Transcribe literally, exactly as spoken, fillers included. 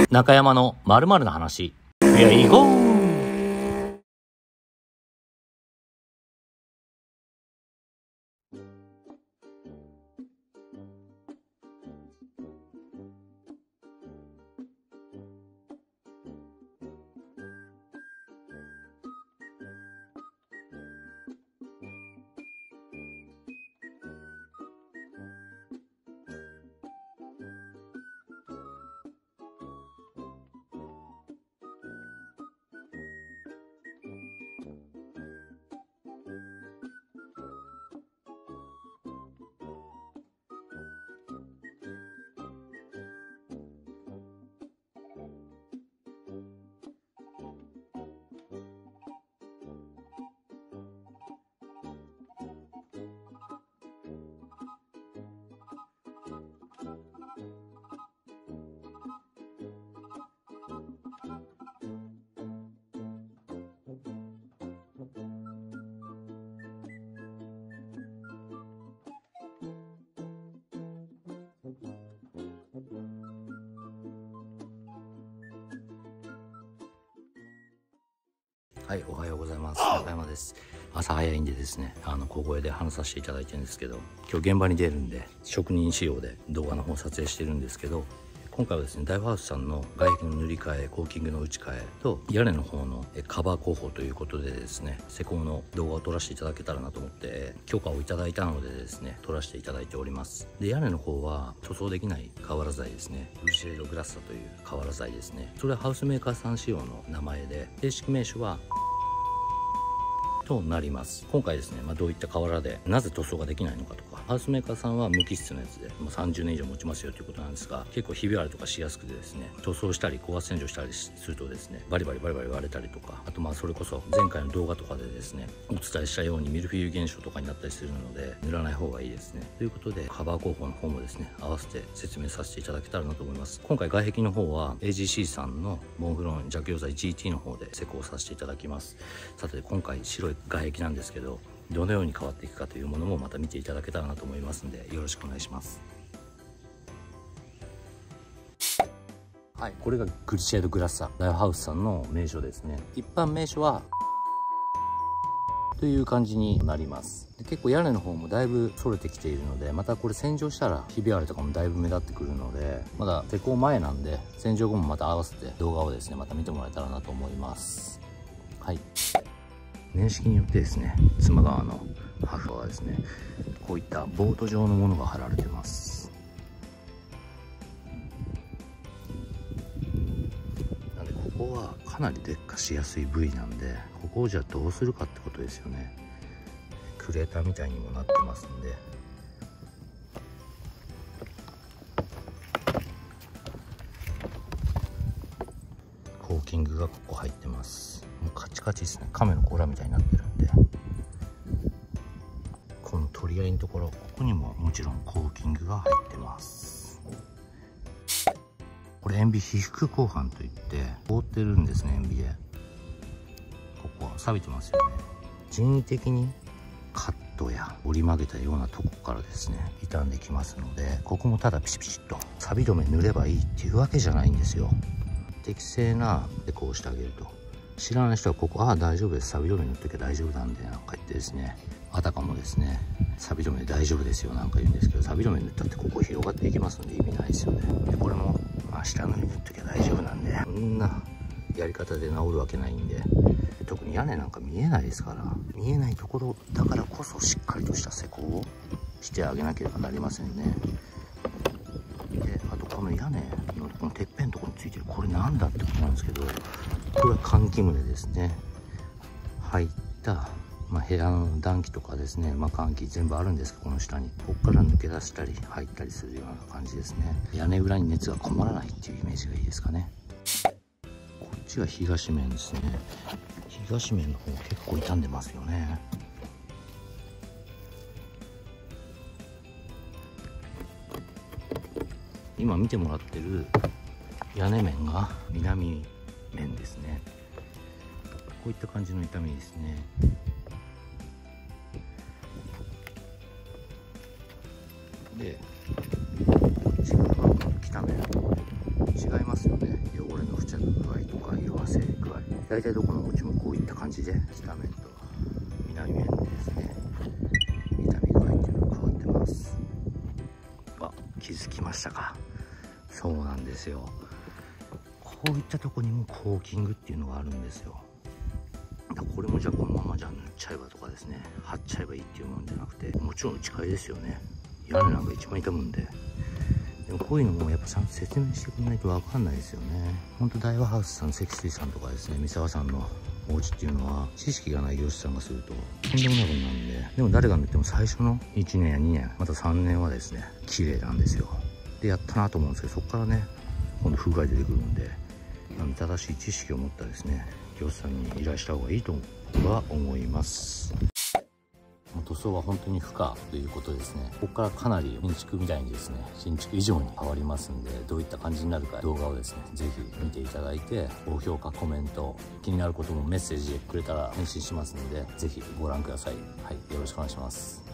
中山の〇〇な話。いや、行こう。はい、おはようございます。中山です。朝早いんでですね、あの小声で話させていただいてるんですけど、今日現場に出るんで職人仕様で動画の方を撮影してるんですけど、今回はですね、ダイフハウスさんの外壁の塗り替え、コーキングの打ち替えと屋根の方のカバー工法ということでですね、施工の動画を撮らせていただけたらなと思って許可をいただいたのでですね、撮らせていただいております。で、屋根の方は塗装できない瓦材ですね、ブルシェードグラッサという瓦材ですね。それはハウスメーカーさん仕様の名前で、正式名称はとなります。今回ですね、まあ、どういった瓦でなぜ塗装ができないのかとか、ハウスメーカーさんは無機質のやつで、まあ、さんじゅうねん以上持ちますよということなんですが、結構ひび割れとかしやすくてですね、塗装したり高圧洗浄したりするとですね、バリバリバリバリ割れたりとか、あとまあそれこそ前回の動画とかでですねお伝えしたようにミルフィーユ現象とかになったりするので、塗らない方がいいですね。ということでカバー工法の方もですね、合わせて説明させていただけたらなと思います。今回外壁の方は エージーシー さんのボンフロン弱溶剤 ジーティー の方で施工させていただきます。さて、今回白い外壁なんですけど、どのように変わっていくかというものもまた見ていただけたらなと思いますので、よろしくお願いします。はい、これがグリシェードグラッサ、ダイフハウスさんの名称ですね。一般名称はという感じになります。で、結構屋根の方もだいぶ反れてきているので、またこれ洗浄したらひび割れとかもだいぶ目立ってくるので、まだ施工前なんで洗浄後もまた合わせて動画をですねまた見てもらえたらなと思います。はい、年式によってですね、妻側のハフはですね、こういったボート状のものが貼られてます。なんでここはかなり劣化しやすい部位なんで、ここをじゃあどうするかってことですよね。クレーターみたいにもなってますんで、コーキングがここ入ってます。もうカチカチですね。亀の甲羅みたいになってるんで、この取り合いのところ、ここにももちろんコーキングが入ってます。これ塩ビ被覆鋼板といって覆ってるんですね。塩ビでここは錆びてますよね。人為的にカットや折り曲げたようなとこからですね傷んできますので、ここもただピシピシッと錆止め塗ればいいっていうわけじゃないんですよ。適正な施工をしてあげると、知らない人はここ、ああ大丈夫です、錆止め塗っときゃ大丈夫なんでなんか言ってですね、あたかもですね錆止め大丈夫ですよなんか言うんですけど、錆止め塗ったってここ広がっていきますんで意味ないですよね。でこれも、まあ、下塗り塗っときゃ大丈夫なんで、そんなやり方で治るわけないんで、特に屋根なんか見えないですから、見えないところだからこそしっかりとした施工をしてあげなければなりませんね。であとこの屋根のこのてっぺんのところについてるこれなんだってことなんですけど、これは換気胸ですね。入った、まあ、部屋の暖気とかですね、まあ、換気全部あるんですけど、この下にここから抜け出したり入ったりするような感じですね。屋根裏に熱がこもらないっていうイメージがいいですかね。こっちが東面ですね。東面の方結構傷んでますよね。今見てもらってる屋根面が南面ですね。こういった感じの傷みですね。でこっちが北面、 違いますよね。汚れの付着具合とか色あせ具合、大体どこのお家もこういった感じで北面と南面でですね、傷み具合っていうのが変わってます。あ、気づきましたか。そうなんですよ。こういったとこにもコーキングっていうのがあるんですよ。これもじゃあこのままじゃ塗っちゃえばとかですね、貼っちゃえばいいっていうもんじゃなくて、もちろん打ち替えですよね。屋根なんか一番傷むんで。でもこういうのもやっぱちゃんと説明してくれないと分かんないですよね。ほんと大和ハウスさん、積水さんとかですね、三沢さんのお家っていうのは知識がない業者さんがするととんでもないことになるんで、でも誰が塗っても最初のいちねんやにねん、またさんねんはですね綺麗なんですよ。でやったなと思うんですけど、そこからね今度不具合出てくるんで、正しい知識を持ったですね業者さんに依頼した方がいいと僕は思います。塗装は本当に負荷ということですね。ここからかなり新築みたいにですね、新築以上に変わりますんで、どういった感じになるか動画をですねぜひ見ていただいて、高評価、コメント、気になることもメッセージでくれたら返信しますので、ぜひご覧ください。はい、よろしくお願いします。